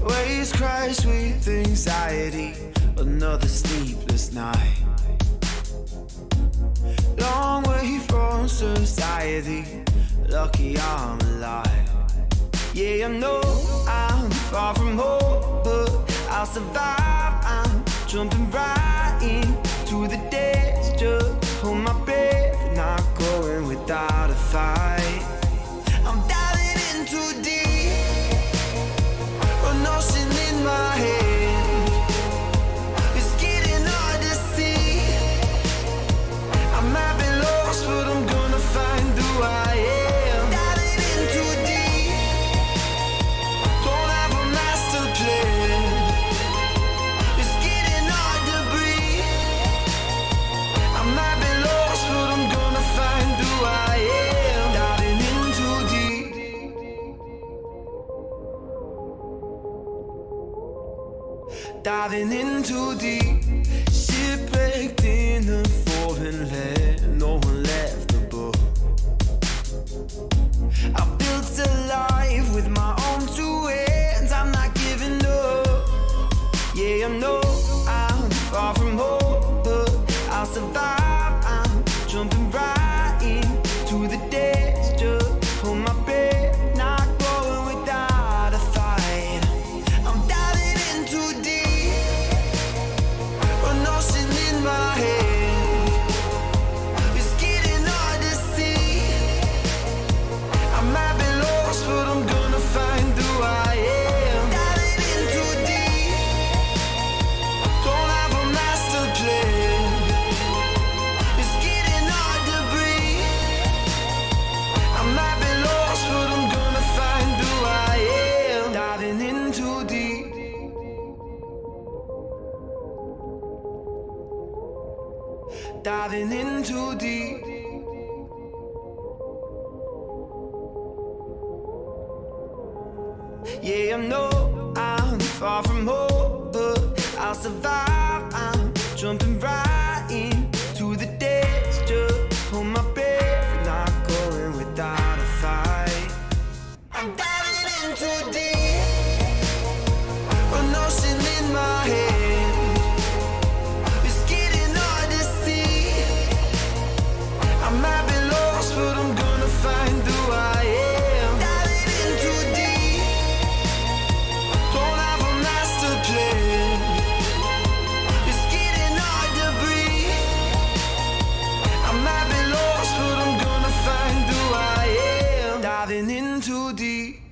Waves crash with anxiety, another sleepless night. Long way from society, lucky I'm alive. Yeah, I know I'm far from home, but I'll survive. I'm jumping right into the dance, just hold my breath, not going without a fight. I'm diving in too deep, an ocean in my head. It's getting hard to see. I might be lost, but I'm gonna find who I am. Diving in too deep, don't have a master plan. It's getting hard to breathe. I might be lost, but I'm gonna find who I am. Diving in too deep. Diving in too deep. Shipwrecked in a foreign land, no one left above. I built a life with my own two hands, I'm not giving up. Yeah, I know I'm far from home, but I'll survive. I'm jumping right into the dance, just hold my breath, not going without a fight. I'm diving in too deep, an ocean in my head. It's getting hard to see. I might be lost, but I'm gonna find who I am. Diving in too deep, don't have a master plan. It's getting hard to breathe. I might be lost, but I'm gonna find who I am. Diving in too deep. Diving in too deep. Yeah, I know I'm far from home, but I'll survive. I'm jumping right into the dance, just hold my breath, not going without a fight. I'm diving in too deep, an ocean in my head. It's getting hard to see. I might be lost, but I'm gonna find who I am. Diving in too deep, don't have a master plan. It's getting hard to breathe. I might be lost, but I'm gonna find who I am. Diving in too deep.